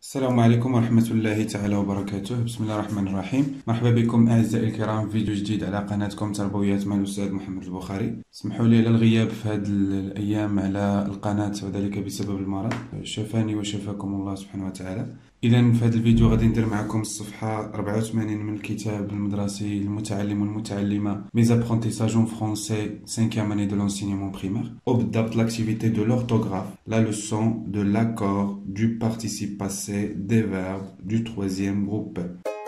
السلام عليكم ورحمة الله تعالى وبركاته. بسم الله الرحمن الرحيم. مرحبا بكم أعزائي الكرام في فيديو جديد على قناتكم تربويات مع الأستاذ محمد البخاري. اسمحوا لي على الغياب في هذه الأيام على القناة وذلك بسبب المرض. شفاني وشفاكم الله سبحانه وتعالى. إذا في هذا الفيديو غادي ندير معكم الصفحة 84 من الكتاب المدرسي المتعلم والمتعلمة Mes apprentissages en français 5e année de l'enseignement primaire. وبالضبط l'activité de l'orthographe, la leçon de l'accord du participe passé des verbes du troisième groupe.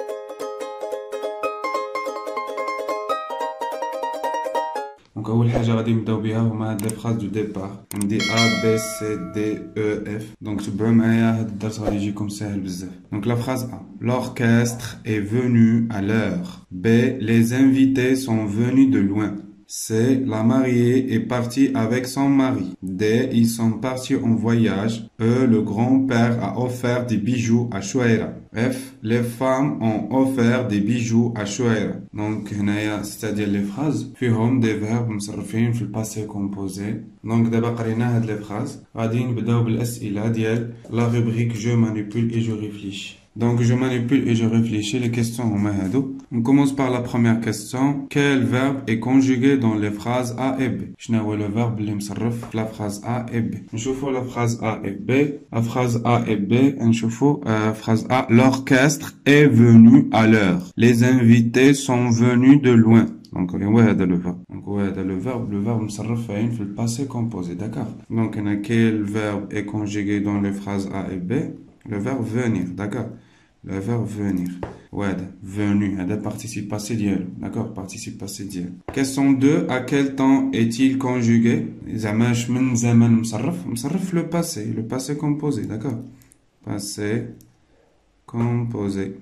Donc أول حاجة غادي نبداو بها هما هاد لي فراز دو ديبار. عندي A B C D E F. Donc تبعوا معايا هاد الدرس غادي يجيكم ساهل بزاف. Donc la phrase A. L'orchestre est venu à l'heure. B. Les invités sont venus de loin. C. La mariée est partie avec son mari. D. Ils sont partis en voyage. E. Le grand-père a offert des bijoux à Chouaïra. F. Les femmes ont offert des bijoux à Chouaïra. Donc, c'est-à-dire les phrases فيهم des verbes مصرفين في الباسé composé. Donc, دابا قرينا هاد les phrases. غادي نبداو بالأسئلة ديال la rubrique je manipule et je réfléchis. Donc, je manipule et je réfléchis. Les questions ont mahadou. On commence par la première question. Quel verbe est conjugué dans les phrases A et B? Je n'ai le verbe اللي مصرف la phrase A et B. نشوفوا la phrase A et B. La phrase A et B. نشوفوا phrase A. L'orchestre est venu à l'heure. Les invités sont venus de loin. Donc, هذا le verbe. Donc, هذا le verbe مصرف فاين في le passé composé. D'accord? Donc, quel verbe est conjugué dans les phrases A et B? Le verbe venir, d'accord? Le verbe venir. Ouais, venu, هذا participe passé ديالو, d'accord? Participe passé ديالو. Question 2, à quel temps est-il conjugué? زعما من زمن مصرف le passé composé, d'accord? Passé composé.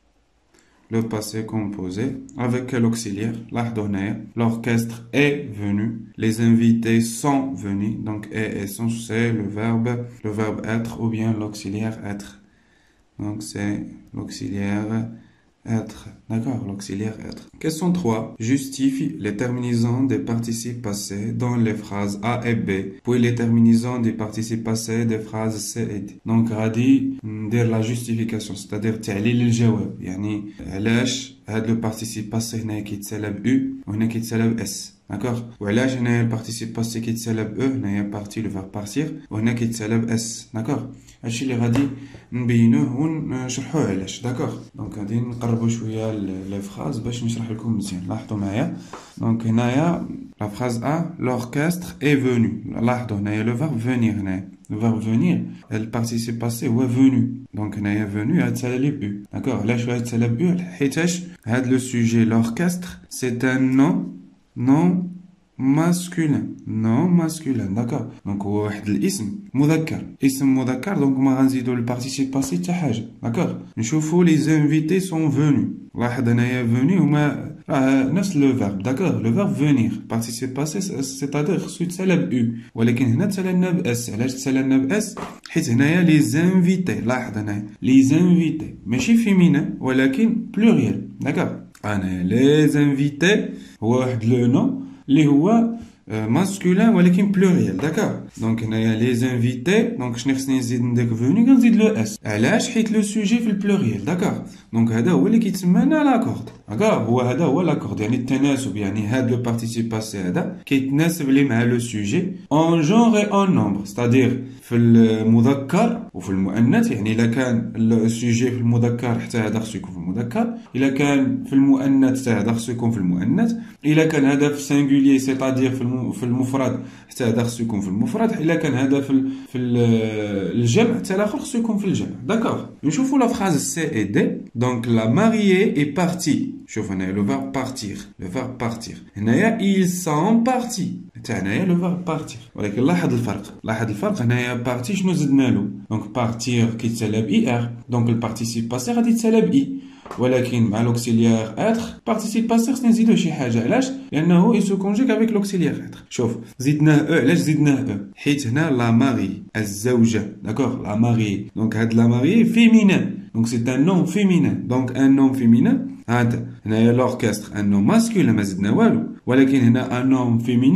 Le passé composé avec quel auxiliaire? L'orchestre est venu. Les invités sont venus. Donc, et sont, c'est le verbe être ou bien l'auxiliaire être. Donc, c'est l'auxiliaire être. D'accord, l'auxiliaire être. Question 3. Justifie les terminaisons des participes passés dans les phrases A et B, puis les terminaisons des participes passés des phrases C et D. Donc, غادي ندير la justification, c'est-à-dire تعليل الجواب. يعني علاش هاد le participe passé هنا كيتسالى ب U وهنا كيتسالى ب S. D'accord? وعلاش هنايا البارتيسيب باسي كيتسالى ب E هنايا بارتي لو فيرب بارتير وهنا كيتسالى ب S. D'accord? هادشي اللي غادي نبينوه ونشرحوه علاش. داكوغ؟ دونك غادي نقربوا شويه لي فراز باش نشرح لكم مزيان. لاحظوا معايا. دونك هنايا لا فراز A. L'orchestre est venu. لاحظوا هنايا لو فيرب venir هنايا. Le verbe venir, le participe passé هو venu. Donc هنايا venu غتسالى ب U. D'accord? علاش غتسالى ب U؟ حيتاش هاد لو sujet l'orchestre c'est un nom masculin. Non masculin. D'accord? Donc هو واحد الاسم مذكر. اسم مذكر دونك ما غنزيدو البارتيسيب باسي حتى حاجه. D'accord? نشوفوا les invités sont venus. لاحظ هنايا venus هما راه نفس لو فيرب. D'accord? Le verbe venir participe passé c'est-à-dire خصو يتسالى ب U. ولكن هنا تسالى لنا ب S. علاش تسالى لنا ب S؟ حيت هنايا les invités. لاحظ هنايا les invités ماشي féminin ولكن pluriel. D'accord? هنايا les invités هو واحد لو نو اللي هو masculin ولكن pluriel. D'accord? Donc هنايا les invités. Donc شنو خصني نزيد نديك فوني كنزيد لو اس. علاش؟ حيت لو سوجي في البلوريال. D'accord? دونك هذا هو اللي كيتسمى هنا لاكورد. D'accord? هو هذا هو لاكورد يعني التناسب. يعني هذا لو بارتيسيب باسي هذا كيتناسب لي مع لو سوجي en genre et en nombre. c'est-à-dire في المذكر وفي المؤنث. يعني الا كان السوجي في المذكر حتى هذا خصو يكون في المذكر. الا كان في المؤنث حتى هذا خصو يكون في المؤنث. الا كان هذا في سينغولير c'est-à-dire في المفرد حتى هذا خصو يكون في المفرد. الا كان هذا في الجمع حتى الاخر خصو يكون في الجمع. داكوغ؟ نشوفوا لا فراز سي اي دي. دونك لا mariée est partie. شوف هنايا لو فيرب بارتير. هنايا ils sont partis. حتى هنايا لو فيرب بارتير. ولكن لاحظ الفرق هنايا بارتي شنو زدنا له؟ دونك بارتير كيتسالى ب اي ار. دونك البارتيسيب باسي غادي يتسالى ب اي. ولكن مع لوكسيليير اتر بارتيسيب باسي خصنا نزيدو شي حاجه. علاش؟ لانه يسو كونجيك افيك لوكسيليير اتر. شوف زدناه او. علاش زدناه او؟ حيت هنا لا ماري الزوجه. داكوغ؟ لا ماري. دونك هاد لا ماري فيمينان. دونك سي ان نون فيمينان. دونك ان نون فيمينان. هذا هنايا لوركستر ان نون ماسكولين ما زدنا والو. ولكن هنا ان نون فيمينان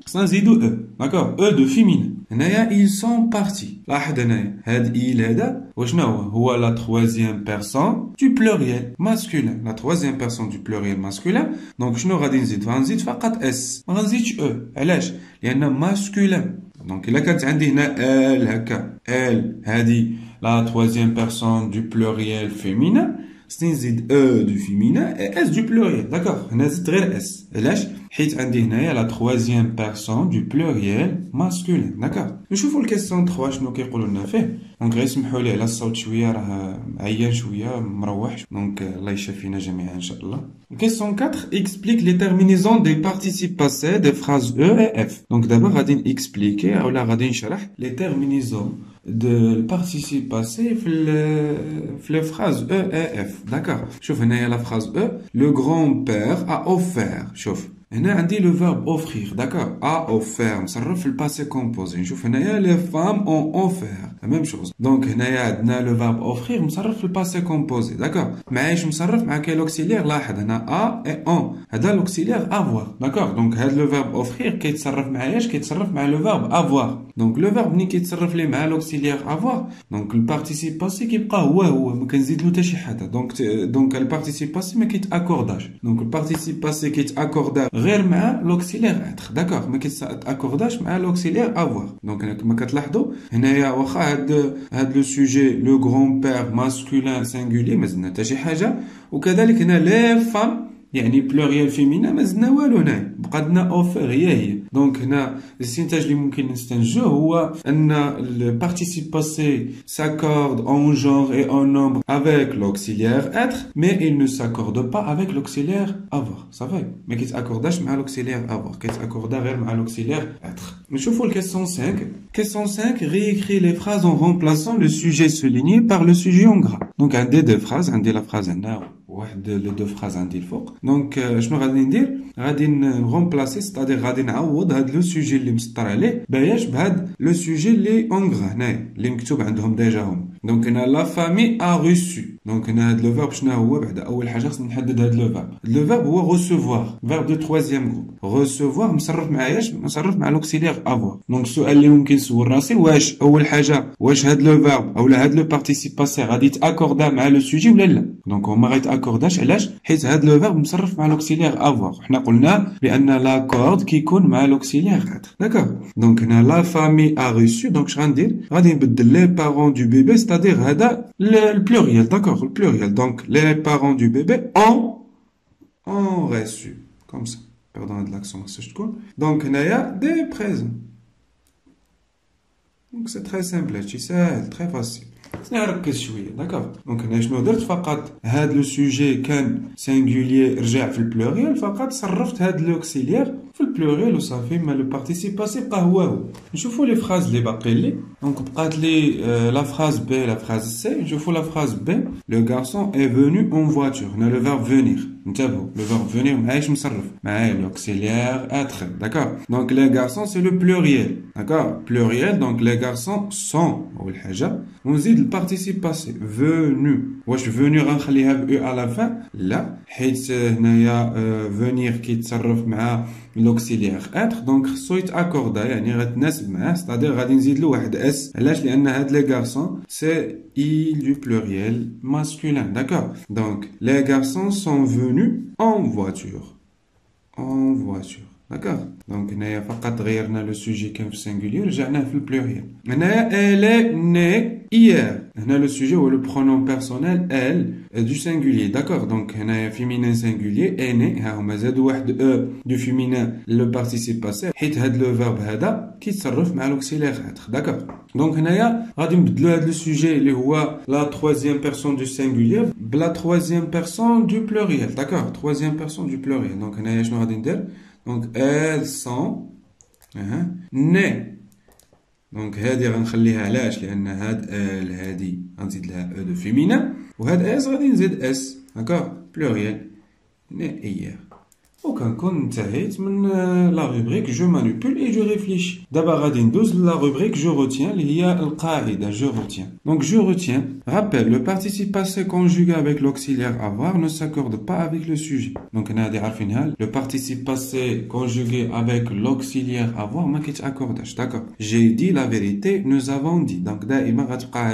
خصنا نزيدو او داكور او دو فيمينا هنايا ils sont partis لاحظ هنايا هاد il هذا وشنو هو لا troisième personne du pluriel masculin لا troisième personne du pluriel masculin دونك شنو غادي نزيد غنزيد فقط اس ما غنزيدش او علاش لان ماسكولين دونك الا كانت عندي هنا ال هكا ال هادي لا troisième personne du pluriel féminin خصني نزيد او دو فيمينا اي اس دو بلوريال داكوغ هنا زدت غير اس علاش حيت عندي هنايا لا troisième personne du pluriel masculin داكوغ نشوفوا الكيسيون 3 شنو كيقولوا لنا فيه دونك غير سمحوا لي على الصوت شويه راه عيان شويه مروح دونك الله يشافينا جميعا ان شاء الله الكيسيون 4 explique les terminaisons des participes passés des phrases e et f دونك دابا غادي نكسبليكي اولا غادي نشرح les terminaisons de participe passé في la phrase E et F. D'accord. شوف هنايا la phrase E. Le grand-père a offert. شوف. هنا عندي le verbe offrir. D'accord. A offert. مصرف في le passé composé. نشوف هنايا les femmes ont offert. La même chose. Donc هنايا عندنا le verbe offrir مصرف في le passé composé. D'accord. معايش مصرف مع كاين l'auxiliaire لاحظ هنا a et on. هذا l'auxiliaire avoir. D'accord. Donc هذا le verbe offrir كيتصرف معاياش كيتصرف مع le verbe avoir. Donc le verbe ملي كيتصرف ليه مع l'auxiliaire avoir. Donc le participe passé كيبقى هو ما كنزيدلو حتى شي حاجه. Donc le participe passé ما كيتاكورداش. Donc le participe passé كيتاكوردا غير مع l'auxiliaire être. D'accord. ما كيتاكورداش مع l'auxiliaire avoir. Donc كما كتلاحظوا هنايا واخا هاد لو سوجي لو grand-père masculin singulier ما زدنا حتى شي حاجه وكذلك هنا لي فام يعني بلوريال فيمينا ما زدنا والو هنايا بقى لنا اوفر هي دونك هنا الاستنتاج اللي ممكن نستنتجوه هو ان البارتيسيب باسي s'accorde en genre et en nombre avec l'auxiliaire être mais il ne s'accorde pas avec l'auxiliaire avoir صافي ما كيتاكورداش مع l'auxiliaire avoir كيتاكوردا غير مع l'auxiliaire être نشوفوا الكيسيون 5 question 5 réécrit les phrases en remplaçant le sujet souligné par le sujet en gras donc عندي deux phrases عندي la phrase هنا واحد لي دو فراز عندي الفوق دونك شنو غادي ندير غادي نغومبلاسي ستادير غادي نعوض هاد لو سوجي اللي مسطر عليه باش بهاد لو سوجي اللي اونغرا هنايا اللي مكتوب عندهم ديجا هم دونك هنا لا فامي ا ريسو دونك هنا هاد لو فيرب شنو هو بعدا اول حاجه خصنا نحدد هاد لو فيرب هو ريسيفوار فيرب دو ترويزيام جروب ريسيفوار مصرف معاياش مصرف مع لوكسيلير افوار دونك السؤال اللي ممكن نسول راسي واش اول حاجه واش هاد لو فيرب اولا هاد لو بارتيسيب باسي غادي يتاكوردا مع لو سوجي ولا لا دونك هما غيتاكورداش علاش حيت هاد لو فيرب مصرف مع لوكسيلير افوار حنا قلنا بان لاكورد كيكون مع لوكسيلير اتر داكور دونك هنا لا فامي ا ريسو دونك اش غندير غادي نبدل لي بارون دو بيبي ستادير هذا البلوريال داكور البلوريال دونك لي بارون دو بيبي ont reçu comme ça pardon de l'accent خصهاش تكون دونك هنايا دي بريزون دونك سي تري سامبل هادشي ساهل تري فاسيل نركز شويه داكوغ دونك هنا شنو درت فقط هاد لو سوجي كان سينغولير رجع في البلوريال فقط صرفت هاد لوكسيليير في البلوريال وصافي ما لو بارتيسيب باسي بقى هو نشوفوا لي فراز اللي باقي لي دونك بقات لي لا فراز بي لا فراز سي نشوفوا لا فراز بي لو غارسون اي فينو اون فواتور هنا لو فيرب فينير انتبهوا لو فيرب فينير معايش مصرف معايا لوكسيليير اتر داكوغ دونك لي غارسون سي لو بلوريال داكوغ بلوريال دونك لي غارسون سون اول حاجه ونزيد البارتيسيب باسي فينو واش فينو غنخليها ب او على فان لا حيت هنايا فينير كيتصرف مع لوكسيليير اتر دونك خصو يتاكوردا يعني غتناسب معاه ستادير غادي نزيد له واحد اس علاش لان هاد لي غارسون سي اي دو بلوريال ماسكولين داكوغ دونك لي غارسون سون فينو اون فواتور داكوغ دونك هنايا فقط غيرنا لو سوجي كان في السينغولير رجعناه في البلوريال هنايا elle ني hier هنا لو سوجي هو لو برونون بيرسونيل elle du singulier d'accord donc هنايا féminin singulier est né ها هما زادوا واحد او دو féminin لو بارتيسيب باسي حيت هاد لو فيرب هذا كيتصرف مع لوكسيلير اتر داكوغ دونك هنايا غادي نبدلوا هاد لو سوجي اللي هو لا troisième personne du singulier بلا troisième personne du pluriel d'accord troisième personne du pluriel donc هنايا شنو غادي ندير donc elles sont nées دونك هادي غنخليها علاش لان هاد ال هادي غنزيد لها او دو فيمينا وهاد اس غادي نزيد اس داكوغ بلوريال ني ايير وكنكون انتهيت من لا روبريك جو مانيبول اي جو ريفليشي. دابا غادي ندوز لا روبريك جو روتيان اللي هي القاعده جو روتيان. دونك جو روتيان rappelle le participe passé conjugué avec l'auxiliaire avoir ne s'accorde pas avec le sujet. دونك هنا غادي عارفينها le participe passé conjugué avec l'auxiliaire avoir ما كيتاكورداش. داكور j'ai dit la vérité nous avons dit. دونك دائما غتبقى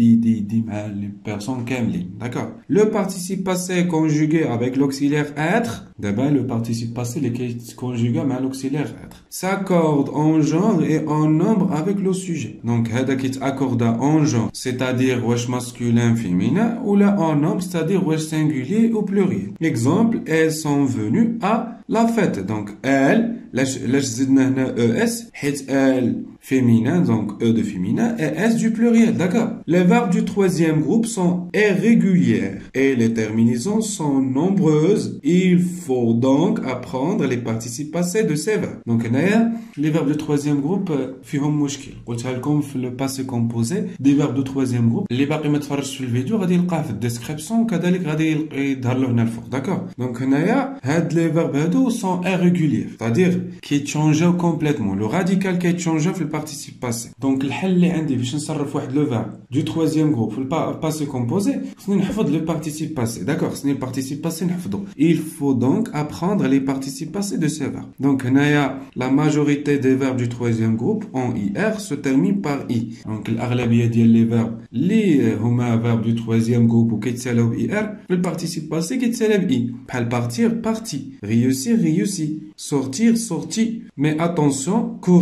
دي مع لي بيرسون كاملين. داكور le participe passé conjugué avec l'auxiliaire être. دابا le participe passé اللي كيتكونجوغا مع l'auxiliaire être s'accorde en genre et en nombre avec le sujet. donc هذا كيتاكوردا en genre c'est-à-dire واش masculin féminin ou là en nombre c'est-à-dire واش singulier ou pluriel. exemple elles sont venues à la fête. donc elles لاش زدنا هنا es حيت elles féminin donc e de féminin et s du pluriel. d'accord les verbes du troisième groupe sont irrégulières et les terminaisons sont nombreuses. il faut donc apprendre les participes passés de ces verbes. donc هنايا les verbes du troisième groupe فيهم مشكل قلتها لكم في le passé composé des verbes du troisième groupe. اللي باقي ما تفرجش في الفيديو غادي يلقاه في الديسكريبسيون وكذلك غادي يظهر له هنا الفوق. d'accord donc هنايا هاد les verbes هادو sont irréguliers c'est-à-dire كيتشونجاو complètement. le radical كيتشونجا في participe passé. donc الحل اللي عندي باش نصرف واحد لو verbe du troisième groupe في الباسي composé خصني نحفظ le participe passé. d'accord خصني le participe passé نحفظو. il faut donc apprendre les participes passés de ces verbes. donc هنايا la majorité des verbes du troisième groupe en ir se termine par i. donc الاغلبيه ديال لي verbes اللي هما verbes du troisième groupe وكيتسالاو ب ir le participe passé كيتسالا ب i. بحال partir parti, réussir réussi, sortir sorti. mais attention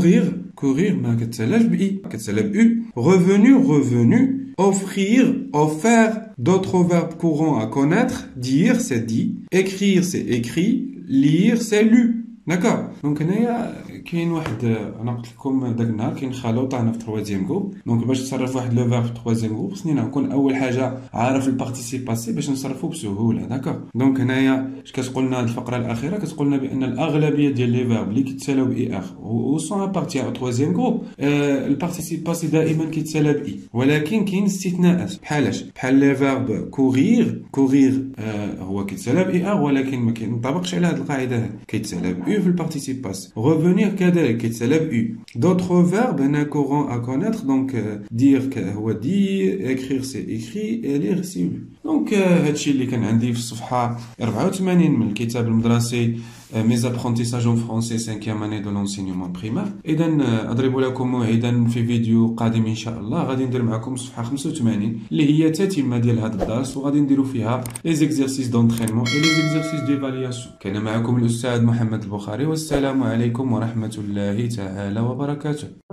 courir ما كتسالاش ب i كتسالا ب u. revenu revenu, offrir offert. d'autres verbes courants à connaître dire c'est dit, écrire c'est écrit, lire c'est lu. d'accord donc هنايا كاين واحد انا قلت لكم داك النهار كاين خلوط انا في تروازيام جروب. دونك باش تصرف واحد لو فيرب في تروازيام جروب خصني نكون اول حاجه عارف البارتيسيب باسي باش نصرفو بسهوله. داكور دونك هنايا اش كتقولنا الفقره الاخيره كتقولنا بان الاغلبيه ديال لي فيرب اللي كيتسالاو باي اخ و سون ابارتي تروازيام جروب البارتيسيب باسي دائما كيتسالا باي ولكن كاين استثناءات. بحال لي فيرب كورير هو كيتسالا باي اخ ولكن ما كينطبقش على هذه القاعده كيتسالا باي في البارتيسيب باسي. revenir كذلك كيتسالا ب u. d'autres verbes هنا courants à connaître donc dire هو dit, écrire c'est écrit et lire c'est lu. donc هادشي اللي كان عندي في الصفحه 84 من الكتاب المدرسي mes apprentissages en français 5e année de l'enseignement primaire. اذا اضرب لكم موعدا في فيديو قادم ان شاء الله. غادي ندير معكم الصفحه 85 اللي هي تتمه ديال هذا الدرس وغادي نديروا فيها les exercices d'entraînement et les exercices d'évaluation. كان معكم الاستاذ محمد البخاري والسلام عليكم ورحمه الله تعالى وبركاته.